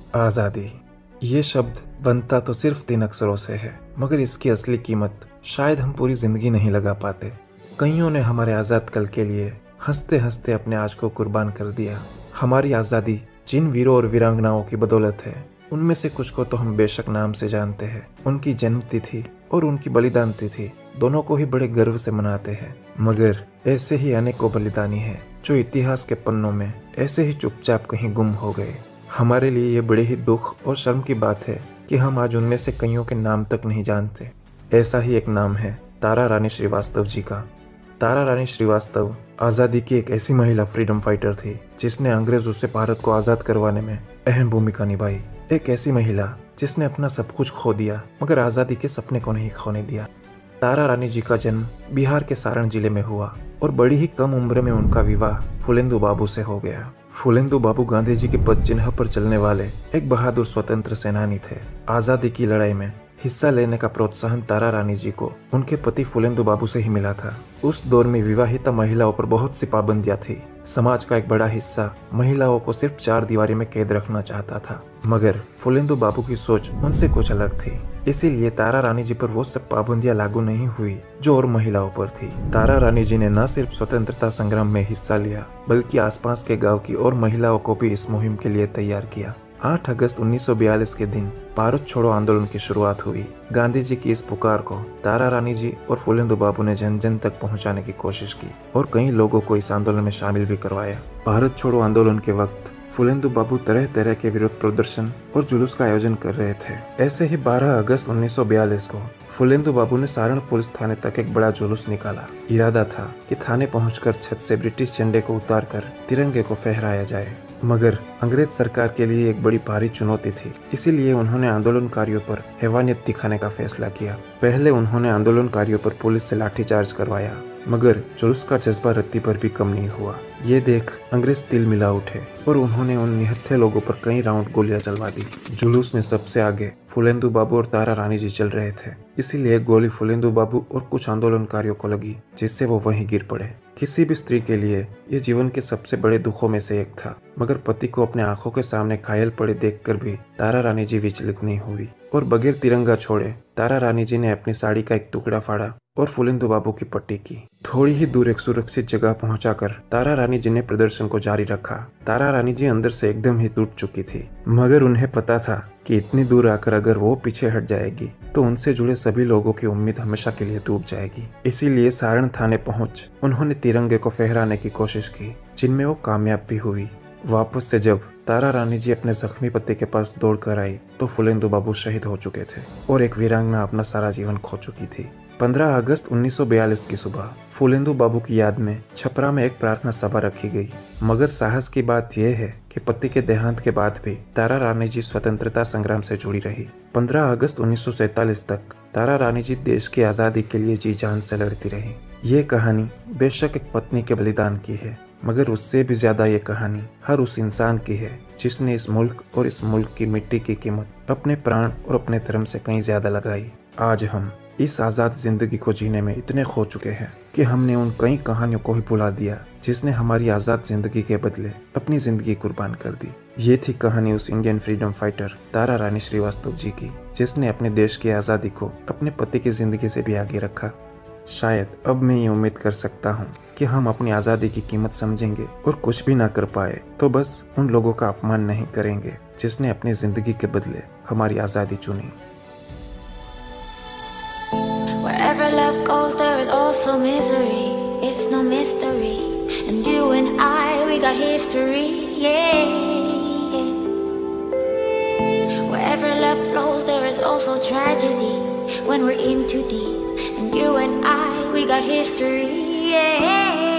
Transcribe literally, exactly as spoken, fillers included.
आज़ादी, ये शब्द बनता तो सिर्फ तीन अक्षरों से है, मगर इसकी असली कीमत शायद हम पूरी जिंदगी नहीं लगा पाते। कईयों ने हमारे आज़ाद कल के लिए हंसते हंसते अपने आज को कुर्बान कर दिया। हमारी आज़ादी जिन वीरों और वीरांगनाओं की बदौलत है, उनमें से कुछ को तो हम बेशक नाम से जानते हैं। उनकी जन्म तिथि और उनकी बलिदान तिथि दोनों को ही बड़े गर्व से मनाते हैं, मगर ऐसे ही अनेकों बलिदानी हैं जो इतिहास के पन्नों में ऐसे ही चुपचाप कहीं गुम हो गए। हमारे लिए ये बड़े ही दुख और शर्म की बात है कि हम आज उनमें से कईयों के नाम तक नहीं जानते। ऐसा ही एक नाम है तारा रानी श्रीवास्तव जी का। तारा रानी श्रीवास्तव आज़ादी की एक ऐसी महिला फ्रीडम फाइटर थी जिसने अंग्रेजों से भारत को आज़ाद करवाने में अहम भूमिका निभाई। एक ऐसी महिला जिसने अपना सब कुछ खो दिया मगर आज़ादी के सपने को नहीं खोने दिया। तारा रानी जी का जन्म बिहार के सारण जिले में हुआ और बड़ी ही कम उम्र में उनका विवाह फुलेंदु बाबू से हो गया। फुलेंदु बाबू गांधी जी के पद चिन्ह पर चलने वाले एक बहादुर स्वतंत्र सेनानी थे। आज़ादी की लड़ाई में हिस्सा लेने का प्रोत्साहन तारा रानी जी को उनके पति फुलेंदु बाबू से ही मिला था। उस दौर में विवाहिता महिलाओं पर बहुत सी पाबंदियां थी। समाज का एक बड़ा हिस्सा महिलाओं को सिर्फ चार दीवारी में कैद रखना चाहता था, मगर फुलेंदु बाबू की सोच उनसे कुछ अलग थी। इसीलिए तारा रानी जी पर वो सब पाबंदियां लागू नहीं हुई जो और महिलाओं पर थी। तारा रानी जी ने न सिर्फ स्वतंत्रता संग्राम में हिस्सा लिया, बल्कि आसपास के गांव की और महिलाओं को भी इस मुहिम के लिए तैयार किया। आठ अगस्त उन्नीस सौ बयालीस के दिन भारत छोड़ो आंदोलन की शुरुआत हुई। गांधी जी की इस पुकार को तारा रानी जी और फुलेंदु बाबू ने जन जन तक पहुंचाने की कोशिश की और कई लोगों को इस आंदोलन में शामिल भी करवाया। भारत छोड़ो आंदोलन के वक्त फुलेंदु बाबू तरह तरह के विरोध प्रदर्शन और जुलूस का आयोजन कर रहे थे। ऐसे ही बारह अगस्त उन्नीस सौ बयालीस को फुलेंदु बाबू ने सारण पुलिस थाने तक एक बड़ा जुलूस निकाला। इरादा था कि थाने पहुंचकर छत से ब्रिटिश झंडे को उतारकर तिरंगे को फहराया जाए, मगर अंग्रेज सरकार के लिए एक बड़ी भारी चुनौती थी। इसीलिए उन्होंने आंदोलनकारियों पर हैवानियत दिखाने का फैसला किया। पहले उन्होंने आंदोलनकारियों पर पुलिस से लाठीचार्ज करवाया, मगर जुलूस का जज्बा रत्ती पर भी कम नहीं हुआ। ये देख अंग्रेज तिल मिला उठे और उन्होंने उन निहत्थे लोगों पर कई राउंड गोलियां चलवा दी। जुलूस में सबसे आगे फुलेंदु बाबू और तारा रानी जी चल रहे थे, इसीलिए गोली फुलेंदु बाबू और कुछ आंदोलनकारियों को लगी, जिससे वो वहीं गिर पड़े। किसी भी स्त्री के लिए ये जीवन के सबसे बड़े दुखों में से एक था, मगर पति को अपने आंखों के सामने घायल पड़े देखकर भी तारा रानी जी विचलित नहीं हुई और बगैर तिरंगा छोड़े तारा रानी जी ने अपनी साड़ी का एक टुकड़ा फाड़ा और फुलेंदु बाबू की पट्टी की। थोड़ी ही दूर एक सुरक्षित जगह पहुंचाकर तारा रानी जी ने प्रदर्शन को जारी रखा। तारा रानी जी अंदर से एकदम ही टूट चुकी थी, मगर उन्हें पता था कि इतनी दूर आकर अगर वो पीछे हट जाएगी तो उनसे जुड़े सभी लोगों की उम्मीद हमेशा के लिए डूब जाएगी। इसीलिए सारण थाने पहुंच उन्होंने तिरंगे को फहराने की कोशिश की, जिनमें वो कामयाब भी हुई। वापस से जब तारा रानी जी अपने जख्मी पति के पास दौड़ कर आई तो फुलेंदु बाबू शहीद हो चुके थे और एक वीरांगना अपना सारा जीवन खो चुकी थी। पंद्रह अगस्त उन्नीस सौ बयालीस की सुबह फुलेंदु बाबू की याद में छपरा में एक प्रार्थना सभा रखी गई। मगर साहस की बात यह है कि पति के देहांत के बाद भी तारा रानी जी स्वतंत्रता संग्राम से जुड़ी रही। पंद्रह अगस्त उन्नीस सौ सैतालीस तक तारा रानी जी देश की आज़ादी के लिए जी जान से लड़ती रही। ये कहानी बेशक एक पत्नी के बलिदान की है, मगर उससे भी ज्यादा ये कहानी हर उस इंसान की है जिसने इस मुल्क और इस मुल्क की मिट्टी की कीमत अपने प्राण और अपने धर्म से कहीं ज्यादा लगाई। आज हम इस आज़ाद जिंदगी को जीने में इतने खो चुके हैं कि हमने उन कई कहानियों को ही भुला दिया जिसने हमारी आज़ाद जिंदगी के बदले अपनी जिंदगी कुर्बान कर दी। ये थी कहानी उस Indian freedom fighter Tara Rani Shrivastava ji की, जिसने अपने देश की आज़ादी को अपने पति की जिंदगी से भी आगे रखा। शायद अब मैं ये उम्मीद कर सकता हूँ कि हम अपनी आज़ादी की कीमत समझेंगे और कुछ भी ना कर पाए तो बस उन लोगों का अपमान नहीं करेंगे जिसने अपनी जिंदगी के बदले हमारी आज़ादी चुनी। Wherever love goes, there is also misery. It's no mystery. And you and I, we got history. Yeah. Wherever love flows, there is also tragedy. When we're in too deep. And you and I, we got history. Yeah.